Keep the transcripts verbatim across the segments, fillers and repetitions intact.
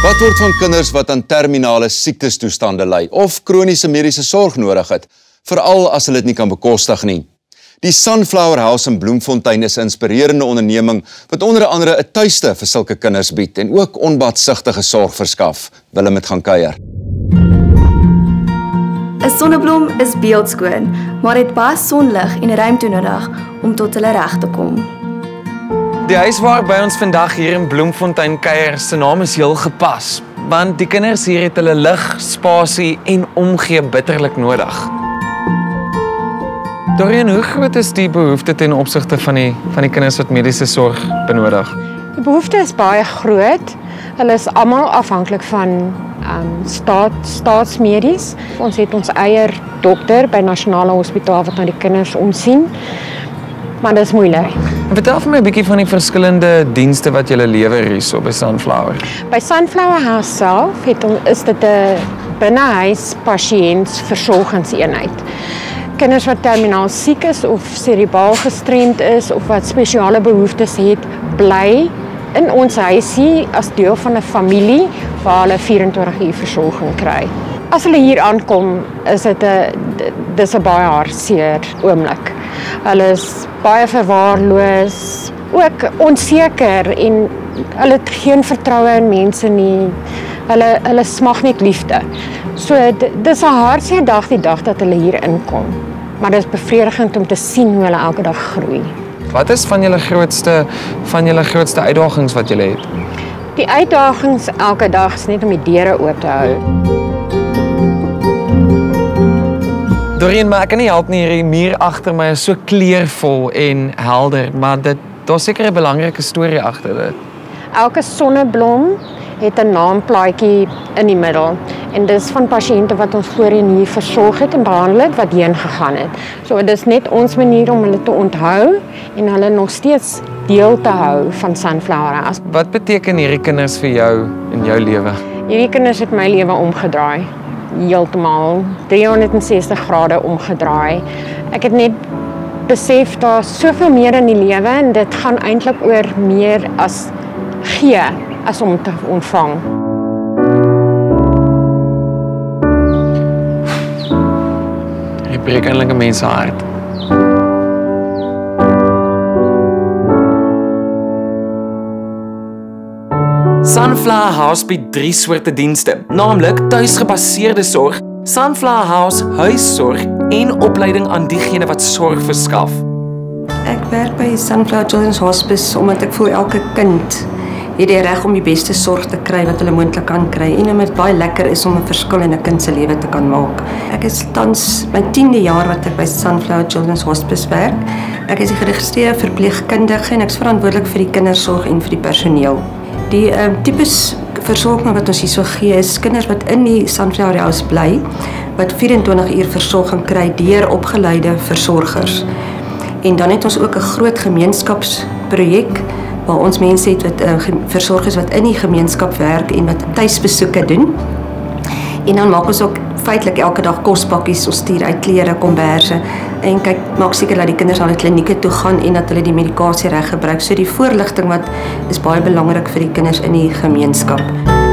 Wat word van kinders wat aan terminale siektestoestande ly of kroniese mediese sorg nodig het, veral as hulle dit nie kan bekostig nie? Die Sunflower House in Bloemfontein is 'n inspirerende onderneming wat onder andere 'n tuiste vir sulke kinders bied en ook onbaatsigtige sorg verskaf. Willem het gaan kuier. 'n Sonneblom is beeldskoon, maar het baie sonlig en ruimte nodig om tot hulle reg te kom. Die huis waar by ons vandag hier in Bloemfontein kuier, se naam is heel gepas, want die kinders hier het hulle lig, spasie en omgee bitterlik nodig. Dorian, hoe groot is die behoefte ten opsigte van die van die kinders wat mediese sorg benodig? Die behoefte is baie groot. Hulle is almal afhanklik van um, staat, staatsmedies. Ons het ons eie dokter by Nasionale Hospitaal wat na die kinders omsien. Maar dit is moeilik. Vertel vir my 'n bietjie van die verskillende dienste wat julle lewer hierso by Sunflower. By Sunflower House self het, is dit 'n binnehuis pasiëntsversorgingseenheid. Kinders wat terminaal siek is of cerebraal gestremd is of wat spesiale behoeftes het, bly in ons huisie as deel van 'n familie waar hulle vyf-en-twintig uur versorging kry. As hulle hier aankom, is dit 'n dis 'n baie hartseer oomblik. Hulle is baie verwaarloos, ook onseker en hulle het geen vertroue in mense nie. Hulle hulle smag net liefde. So dis 'n hartseer dag die dag dat hulle hier inkom. Maar dit is bevredigend om te sien hoe hulle elke dag groei. Wat is van julle grootste van julle grootste uitdagings wat julle het? Die uitdagings elke dag is net om die deure oop te hou. Dorian, maar ek kan nie help nie, hierdie muur agter my is so kleurvol en helder, maar dit daar's seker 'n belangrike storie agter dit. Elke sonneblom het 'n naamplaatjie in die middel en dis van pasiënte wat ons voorheen hier versorg het en behandel het wat heen gegaan het. So dis net ons manier om hulle te onthou en hulle nog steeds deel te hou van Sunflower House. Wat beteken hierdie kinders vir jou in jou lewe? Hierdie kinders het my lewe omgedraai. Heeltemal driehonderdsestig grade omgedraai. Ek het net besef daar soveel meer in die lewe en dit gaan eintlik oor meer as gee as om te ontvang. Jy breek eintlik 'n mens se hart. Sunflower House bied drie soorte dienste, naamlik tuisgebaseerde sorg, Sunflower House huissorg en opleiding aan diegene wat sorg verskaf. Ek werk by Sunflower Children's Hospice omdat ek voel elke kind het die reg om die beste sorg te kry wat hulle moontlik kan kry en omdat dit baie lekker is om 'n verskil in 'n kind se lewe te kan maak. Ek is tans my tiende jaar wat ek by Sunflower Children's Hospice werk. Ek is 'n geregistreerde verpleegkundige en ek is verantwoordelik vir die kindersorg en vir die personeel. Die um, tipes versorging wat ons hierso gee is kinders wat in die Sunflower House bly, wat vyf-en-twintig uur versorging kry deur opgeleide versorgers. En dan het ons ook 'n groot gemeenskapsprojek waar ons mense het wat uh, versorgers wat in die gemeenskap werk en wat tuisbesoeke doen. En dan maak ons ook feitelik elke dag kospakkies, ons stuur uit klere, komberse en kyk maak seker dat die kinders na die klinieke toe gaan en dat hulle die medikasie reg gebruik. So die voorligting wat is baie belangrik vir die kinders in die gemeenskap.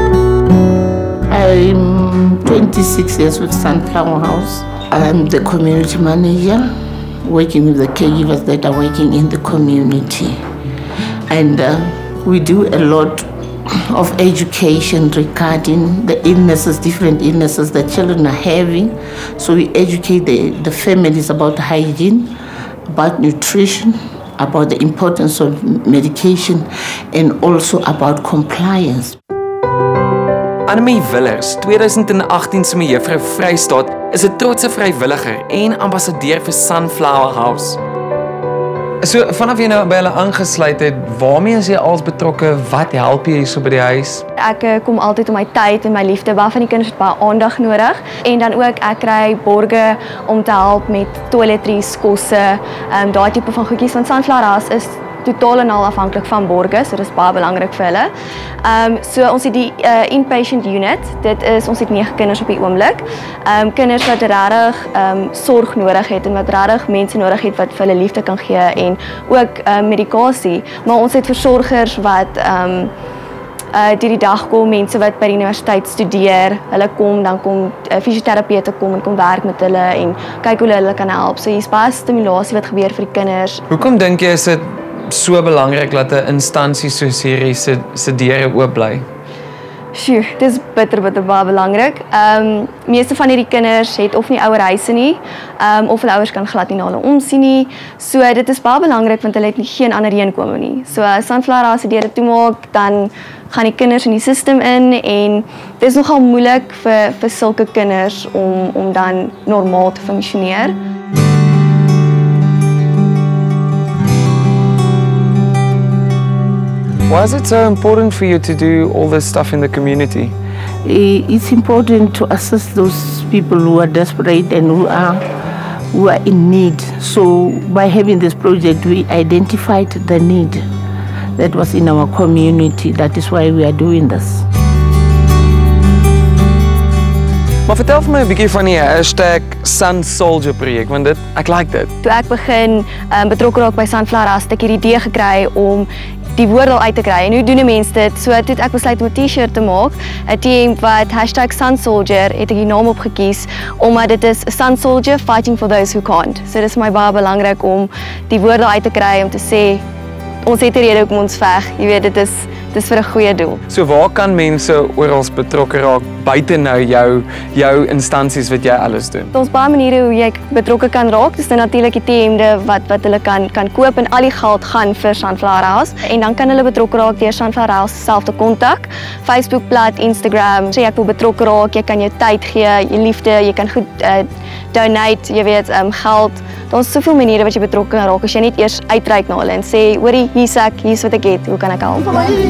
I'm twenty-six years with Sunflower House. I'm the community manager, working with the caregivers that are working in the community. And uh, we do a lot of education regarding the illnesses, different illnesses that children are having. So we educate the, the families about hygiene, about nutrition, about the importance of medication, and also about compliance. Annemie Willers, twintig agttien se mejuffrou Vrystaat, is 'n trotse vrywilliger en ambassadeur vir Sunflower House. So, vanaf jy nou by hulle aangesluit het, waarmee is jy als betrokke? Wat help jy hierso by die huis? Ek uh, kom altyd om my tyd en my liefde. Baie van die kinders het baie aandag nodig. En dan ook, ek kry borge om te help met toiletries, kosse, um, daai tipe van goedjies. Want Sunflower House is totaal en al afhanklik van borge, so dit is baie belangrik vir hulle. Um, so ons het die uh, inpatient unit, dit is, ons het nege kinders op die oomblik. Um, kinders wat regtig um, sorg nodig het en wat regtig mense nodig het wat vir hulle liefde kan gee en ook um, medikasie. Maar ons het versorgers wat um, uh, deur die dag kom mense wat by die universiteit studeer, hulle kom, dan kom uh, fisioterapeute kom en kom werk met hulle en kyk hoe hulle hulle kan help. So hier's baie stimulasie wat gebeur vir die kinders. Hoekom dink jy is dit so belangrik dat 'n instansie soos hierdie se se deure oop bly? Sjoe, dit is bitter, bitter baie belangrik. Um, meeste van hierdie kinders het of nie ouer huise nie, um, of hulle ouers kan glad nie na hulle omsien nie. So dit is baie belangrik want hulle het nie geen ander heenkome nie. So as Sunflower House die deure toemaak, dan gaan die kinders in die system in en dit is nogal moeilik vir vir sulke kinders om om dan normaal te funksioneer. Why is it so important for you to do all this stuff in the community? It's important to assist those people who are desperate and who are who are in need. So by having this project, we identified the need that was in our community. That is why we are doing this. Maar vertel vir my 'n bietjie van die hashtag Sun Soldier projek, want dit, ek like dit. Toe ek begin um, betrokke raak by Sunflower House, het ek hierdie idee gekry om die woord al uit te kry. En hoe doen 'n mens dit? So toe het ek besluit om 'n T-shirt te maak, 'n T wat hashtag Sun Soldier, het ek die naam opgekies omdat dit is Sun Soldier fighting for those who can't. So dit is my baie belangrik om die woord al uit te kry om te sê ons het 'n rede hoekom ons veg. Jy weet, dit is dit is vir 'n goeie doel. So waar kan mense oral betrokke raak buite nou jou jou instansies wat jy alles doen? Daar's baie maniere hoe jy betrokke kan raak. Dis nou natuurlik die T-hemde wat wat hulle kan kan koop en al die geld gaan vir Sunflower House en dan kan hulle betrokke raak deur Sunflower House self te kontak. Facebookblad, Instagram. So jy wil betrokke raak, jy kan jou tyd gee, jou liefde, jy kan goed uh, donate, jy weet, um, geld. Daar's soveel maniere wat jy betrokke kan raak as jy net eers uitreik na hulle en sê, hoorie, hier's ek, hier's wat ek het, hoe kan ek help?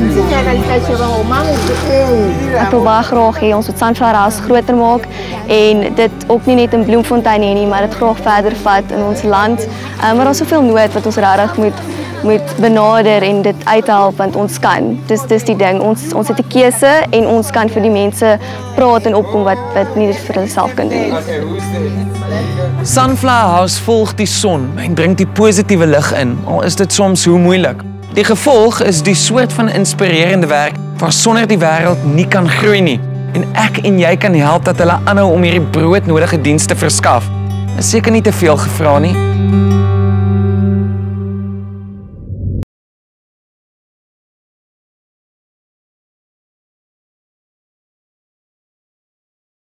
Ek wil baie graag hê ons moet Sunflower House groter maak en dit ook nie net in Bloemfontein hê nie, maar dit graag verder vat in ons land. Um, maar daar's soveel nood wat ons regtig moet moet benader en dit uithelp want ons kan. Dis dis die ding. Ons ons het 'n keuse en ons kan vir die mense praat en opkom wat wat nie dit vir hulle self kan doen nie. Sunflower House volg die son en bring die positiewe lig in, al is dit soms hoe moeilik. Die gevolg is die soort van inspirerende werk waar sonder die wêreld nie kan groei nie. En ek en jy kan help dat hulle aanhou om hierdie broodnodige dienste verskaf. Is seker nie te veel gevra nie.